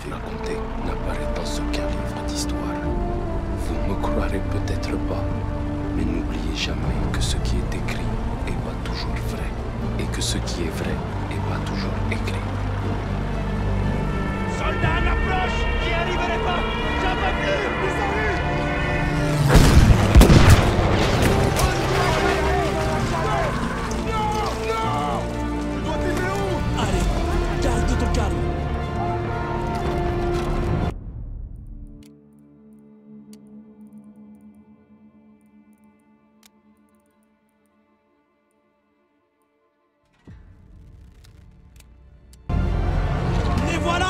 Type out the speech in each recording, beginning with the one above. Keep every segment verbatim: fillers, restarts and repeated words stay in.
raconter n'apparaît dans aucun livre d'histoire. Vous me croirez peut-être pas, mais n'oubliez jamais que ce qui est écrit n'est pas toujours vrai, et que ce qui est vrai n'est pas toujours écrit. Soldats à l'approche! Qui arriverait pas! J'en peux plus! Ils sont vus! Non! Non! Tu dois t'aider où? Allez, garde ton calme. Les voilà!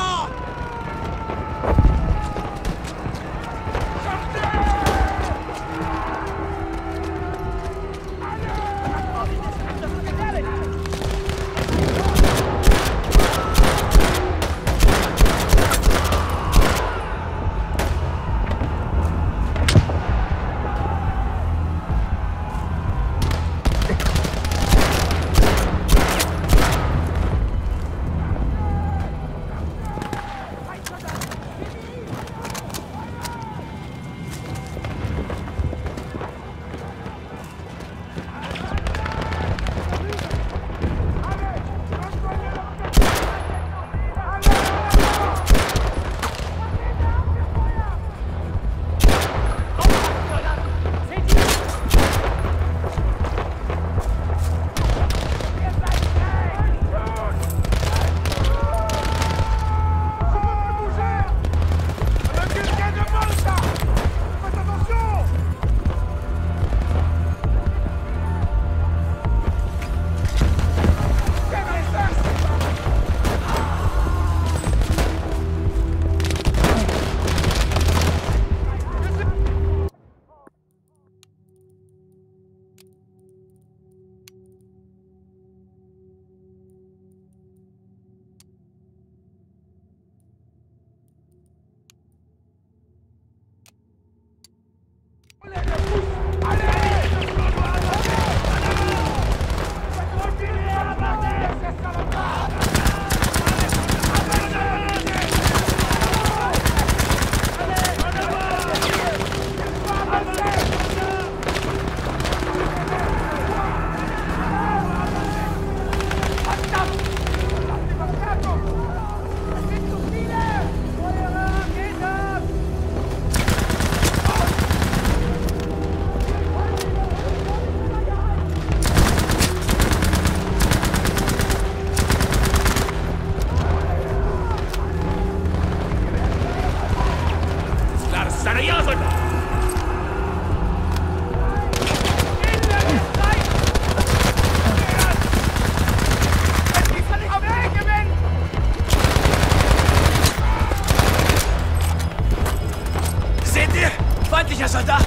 Feindlicher Soldat!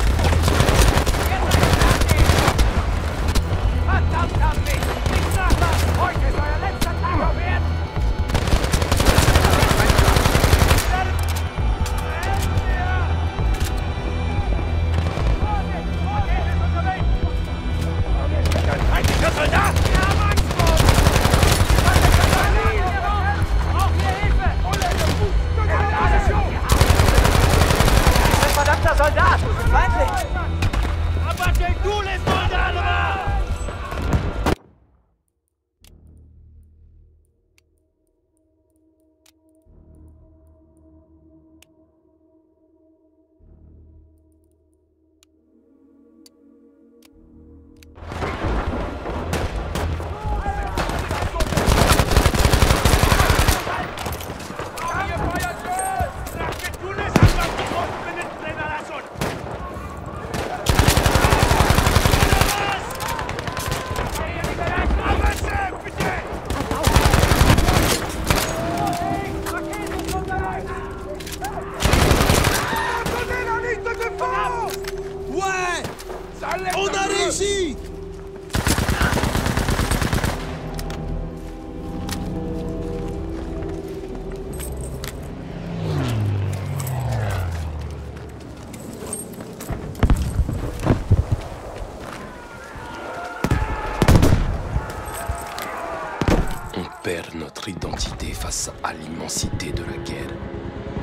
Verdammt hab mich! Nicht nachlassen! Heute ist euer letzter Tag auf Erden! Feindlicher Soldat! Wir haben Angst vor uns! Braucht ihr Hilfe! Verdammter Soldat! Feindlich! Abattez tous les soldats là-bas! On a réussi! On perd notre identité face à l'immensité de la guerre.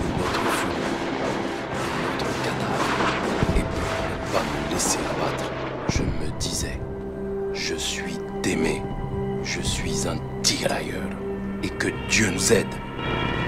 pas me laisser abattre, je me disais, je suis Démé, je suis un tirailleur, et que Dieu nous aide.